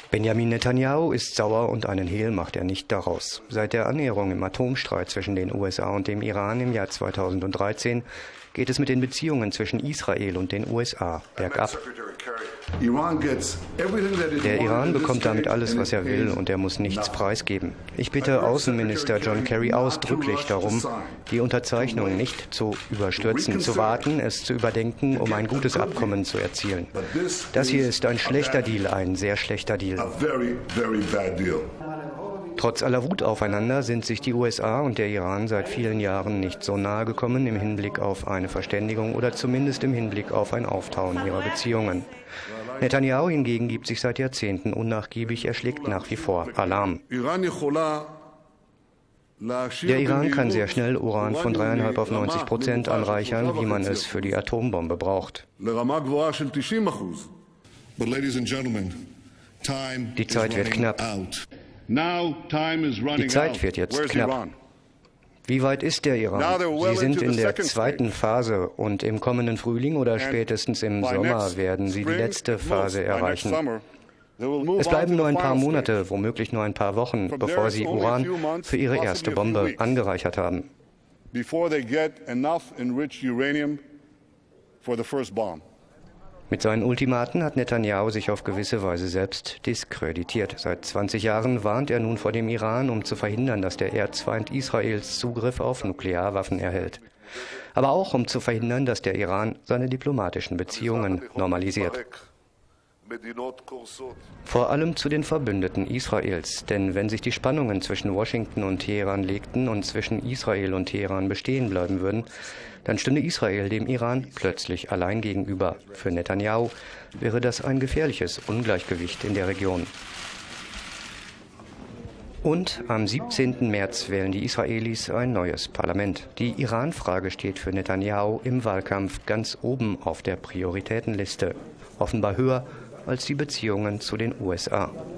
Benjamin Netanyahu ist sauer und einen Hehl macht er nicht daraus. Seit der Annäherung im Atomstreit zwischen den USA und dem Iran im Jahr 2013 geht es mit den Beziehungen zwischen Israel und den USA bergab. Der Iran bekommt damit alles, was er will, und er muss nichts preisgeben. Ich bitte Außenminister John Kerry ausdrücklich darum, die Unterzeichnung nicht zu überstürzen, zu warten, es zu überdenken, um ein gutes Abkommen zu erzielen. Das hier ist ein schlechter Deal, ein sehr schlechter Deal. Trotz aller Wut aufeinander sind sich die USA und der Iran seit vielen Jahren nicht so nahe gekommen im Hinblick auf eine Verständigung oder zumindest im Hinblick auf ein Auftauen ihrer Beziehungen. Netanyahu hingegen gibt sich seit Jahrzehnten unnachgiebig, er schlägt nach wie vor Alarm. Der Iran kann sehr schnell Uran von 3,5 auf 90% anreichern, wie man es für die Atombombe braucht. Die Zeit wird knapp. Die Zeit wird jetzt knapp. Wie weit ist der Iran? Sie sind in der zweiten Phase und im kommenden Frühling oder spätestens im Sommer werden Sie die letzte Phase erreichen. Es bleiben nur ein paar Monate, womöglich nur ein paar Wochen, bevor Sie Uran für Ihre erste Bombe angereichert haben. Mit seinen Ultimaten hat Netanyahu sich auf gewisse Weise selbst diskreditiert. Seit 20 Jahren warnt er nun vor dem Iran, um zu verhindern, dass der Erzfeind Israels Zugriff auf Nuklearwaffen erhält. Aber auch, um zu verhindern, dass der Iran seine diplomatischen Beziehungen normalisiert. Vor allem zu den Verbündeten Israels, denn wenn sich die Spannungen zwischen Washington und Teheran legten und zwischen Israel und Teheran bestehen bleiben würden, dann stünde Israel dem Iran plötzlich allein gegenüber. Für Netanyahu wäre das ein gefährliches Ungleichgewicht in der Region. Und am 17. März wählen die Israelis ein neues Parlament. Die Iran-Frage steht für Netanyahu im Wahlkampf ganz oben auf der Prioritätenliste, offenbar höher als die Beziehungen zu den USA.